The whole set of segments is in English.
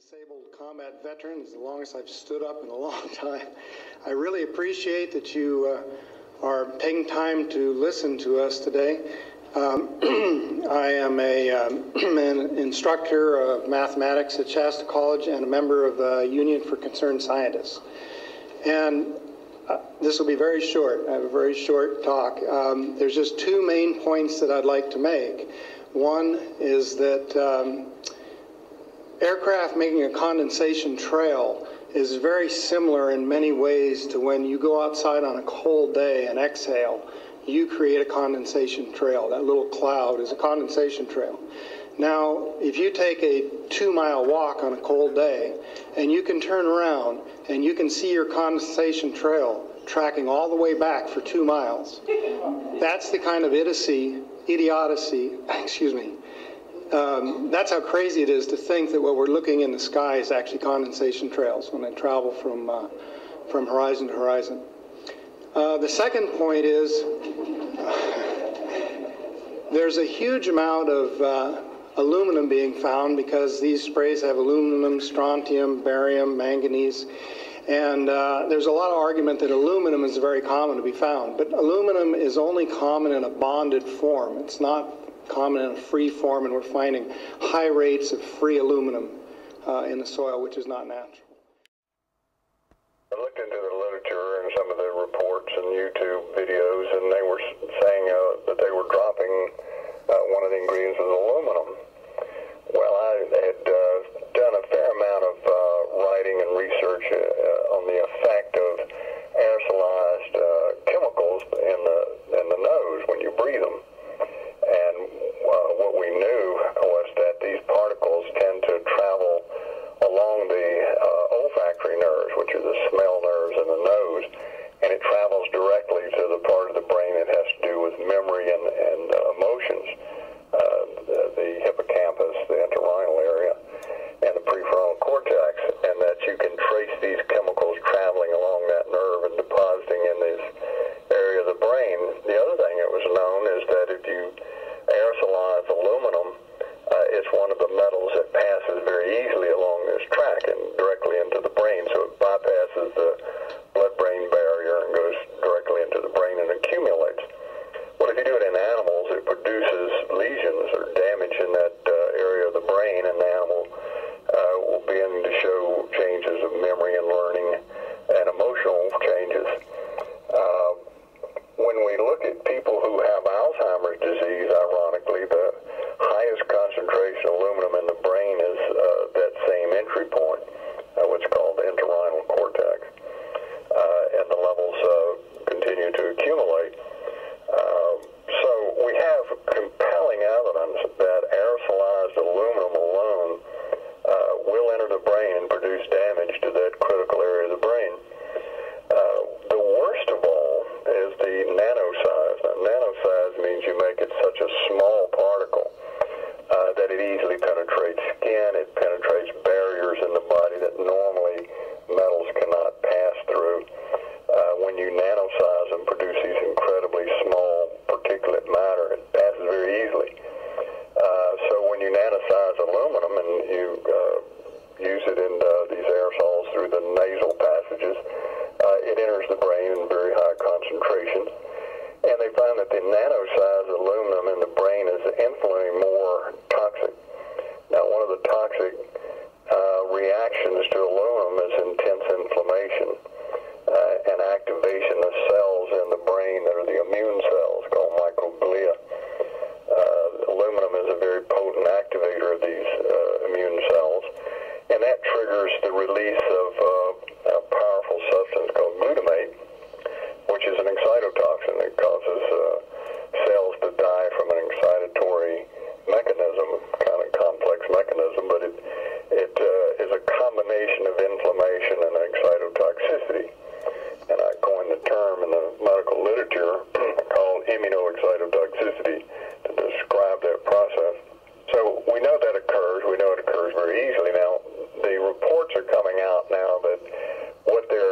disabled combat veteran. It's the longest I've stood up in a long time. I really appreciate that you are taking time to listen to us today. I am an instructor of mathematics at Shasta College and a member of the Union for Concerned Scientists. And this will be very short. I have a very short talk. There's just two main points that I'd like to make. One is that aircraft making a condensation trail is very similar in many ways to when you go outside on a cold day and exhale. You create a condensation trail. That little cloud is a condensation trail. Now, if you take a 2-mile walk on a cold day and you can turn around and you can see your condensation trail tracking all the way back for 2 miles, that's the kind of idiocy, that's how crazy it is to think that what we're looking in the sky is actually condensation trails when they travel from horizon to horizon. The second point is there's a huge amount of aluminum being found because these sprays have aluminum, strontium, barium, manganese, and there's a lot of argument that aluminum is very common to be found, but aluminum is only common in a bonded form. It's not common in a free form, and we're finding high rates of free aluminum in the soil, which is not natural. I looked into the literature and some of the reports and YouTube videos, and they were saying that they were dropping one of the ingredients was aluminum. Well, I had done a fair amount of writing and research on the effect of aerosolized chemicals in the nose when you breathe them. And what we knew was that these particles tend to travel along the olfactory nerves, which are the smell nerves in the nose, and it travels directly to the part of the brain that has to do with memory and emotions, the hippocampus, the entorhinal area, and the prefrontal cortex, and that you can trace these chemicals traveling along that nerve and depositing in this area of the brain. The other thing that was known is that if you aerosolize aluminum, it's one of the metals that passes very easily along this track and directly into the brain, so it bypasses the blood-brain barrier and goes directly into the brain and accumulates. Well, if you do it in animals, it produces lesions or damage in that area of the brain, and the animal will begin to show changes of memory and learning and emotional changes. When we look at people who have Alzheimer's disease, ironically, the highest concentration of aluminum in the brain is that same entry point, what's called the entorhinal cortex, and the levels continue to accumulate. So we have compelling evidence that aerosolized aluminum alone will enter the brain and produce damage to that critical area of the brain. The worst of all is the nanosize. Now, nanosize means you make it such a small particle that it easily penetrates skin, it penetrates barriers in the body that normally metals cannot pass through. When you nanosize and produce these incredibly small particulate matter, it passes very easily. So when you nanosize aluminum and you use it in these aerosols through the nasal passages, it enters the brain in very high concentrations. And they find that the nanosized aluminum in the brain is infinitely more toxic. Now, one of the toxic reactions to aluminum is intense inflammation and activation of cells in the brain that are the immune cells called microglia. Aluminum is a very potent activator of these immune cells, and that triggers the release of a powerful substance called glutamate, which is an excitotoxin. It causes cells to die from an excitatory mechanism, kind of complex mechanism, but it is a combination of inflammation and excitotoxicity. And I coined the term in the medical literature called immunoexcitotoxicity to describe that process. So we know that occurs. We know it occurs very easily. Now, the reports are coming out now that what they're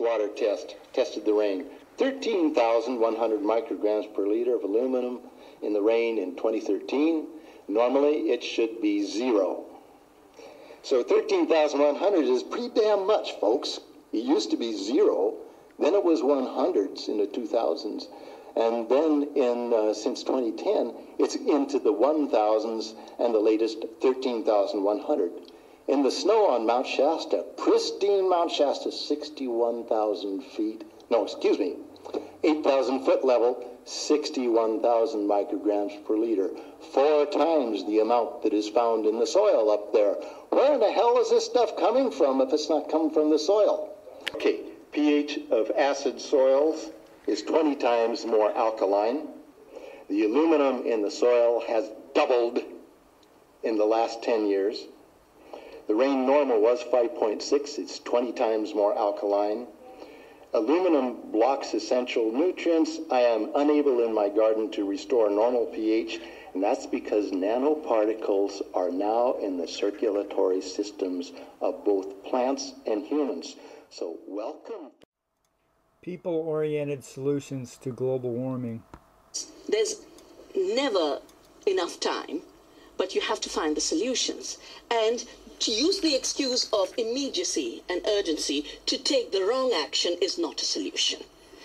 water test tested the rain. 13,100 micrograms per liter of aluminum in the rain in 2013. Normally, it should be 0. So 13,100 is pretty damn much, folks. It used to be 0, then it was 100s in the 2000s, and then since 2010, it's into the 1,000s and the latest 13,100. In the snow on Mount Shasta, pristine Mount Shasta, 61,000 feet, no, excuse me, 8,000 foot level, 61,000 micrograms per liter, 4 times the amount that is found in the soil up there. Where in the hell is this stuff coming from if it's not coming from the soil? Okay, pH of acid soils is 20 times more alkaline. The aluminum in the soil has doubled in the last 10 years. The rain normal was 5.6. It's 20 times more alkaline. Aluminum blocks essential nutrients. I am unable in my garden to restore normal pH, and that's because nanoparticles are now in the circulatory systems of both plants and humans. So welcome. People-oriented solutions to global warming. There's never enough time, but you have to find the solutions. And to use the excuse of immediacy and urgency to take the wrong action is not a solution.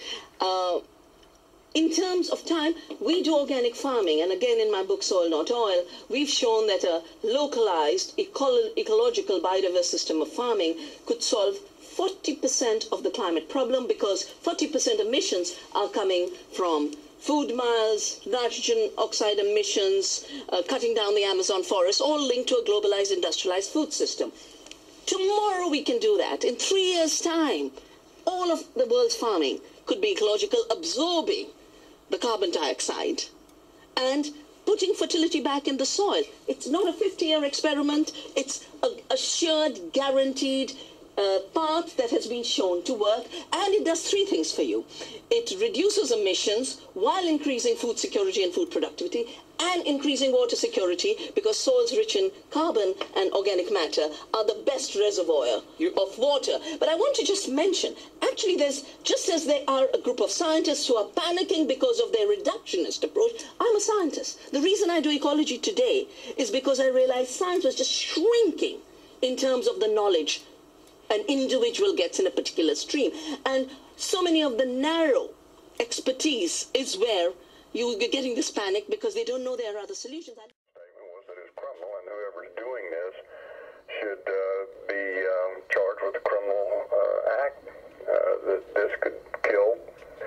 In terms of time, we do organic farming, and again in my book, Soil Not Oil, we've shown that a localized ecological biodiverse system of farming could solve 40% of the climate problem, because 40% emissions are coming from food miles, nitrogen oxide emissions, cutting down the Amazon forest, all linked to a globalized industrialized food system. Tomorrow we can do that. In 3 years' time, all of the world's farming could be ecological, absorbing the carbon dioxide and putting fertility back in the soil. It's not a 50-year experiment. It's a assured, guaranteed path that has been shown to work, and it does 3 things for you. It reduces emissions while increasing food security and food productivity, and increasing water security, because soils rich in carbon and organic matter are the best reservoir of water. But I want to just mention, actually there's, just as there are a group of scientists who are panicking because of their reductionist approach, I'm a scientist. The reason I do ecology today is because I realized science was just shrinking in terms of the knowledge an individual gets in a particular stream. And so many of the narrow expertise is where you're getting this panic, because they don't know there are other solutions. Statement was that it's criminal, and whoever's doing this should be charged with a criminal act. That this could kill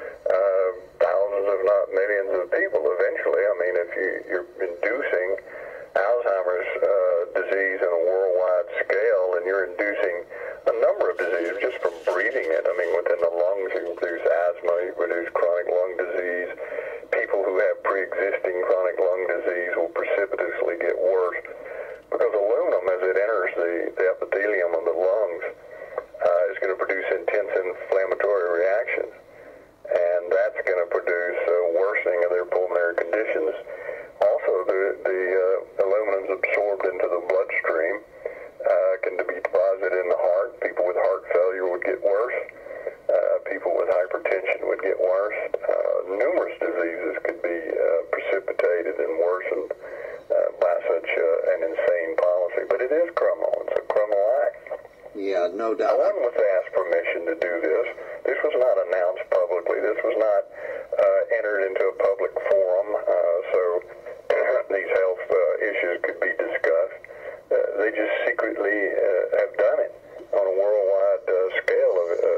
thousands, if not millions, of people eventually. I mean, if you're inducing Alzheimer's disease on a worldwide scale, and you're inducing a number of diseases just from breathing it. I mean, within the lungs, you produce asthma, you produce chronic lung disease. People who have pre-existing chronic lung disease will precipitously get worse, because aluminum, as it enters the epithelium of the lungs, is going to produce intense inflammatory reactions, and that's going to produce a worsening of their pulmonary conditions. Also, the aluminum is absorbed into the bloodstream, can be deposited in the heart. People with heart failure would get worse. People with hypertension would get worse. Numerous diseases could be precipitated and worsened by such an insane policy. But it is criminal. It's a criminal act. Yeah, no doubt. No one was asked permission to do this. This was not announced publicly. This was not entered into a public forum, so these health issues could be discussed. They just secretly have done it on a worldwide scale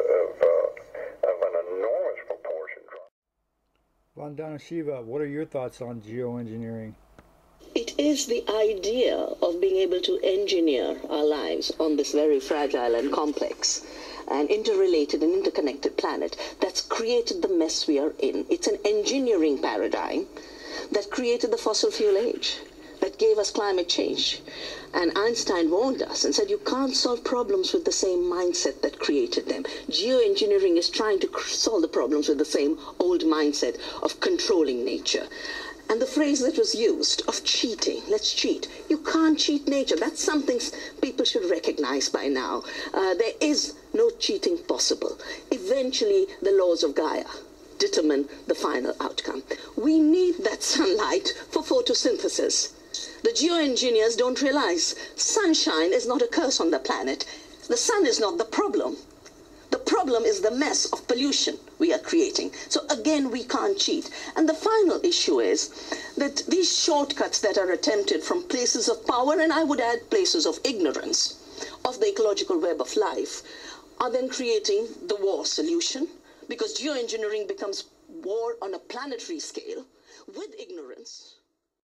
of an enormous proportion. Vandana Shiva, what are your thoughts on geoengineering? It is the idea of being able to engineer our lives on this very fragile and complex and interrelated and interconnected planet that's created the mess we are in. It's an engineering paradigm that created the fossil fuel age, that gave us climate change. And Einstein warned us and said you can't solve problems with the same mindset that created them. Geoengineering is trying to solve the problems with the same old mindset of controlling nature. And the phrase that was used of cheating, let's cheat. You can't cheat nature. That's something people should recognize by now. There is no cheating possible. Eventually, the laws of Gaia determine the final outcome. We need that sunlight for photosynthesis. The geoengineers don't realize sunshine is not a curse on the planet. The sun is not the problem. The problem is the mess of pollution we are creating. So again, we can't cheat. And the final issue is that these shortcuts that are attempted from places of power, and I would add places of ignorance, of the ecological web of life, are then creating the war solution, because geoengineering becomes war on a planetary scale with ignorance.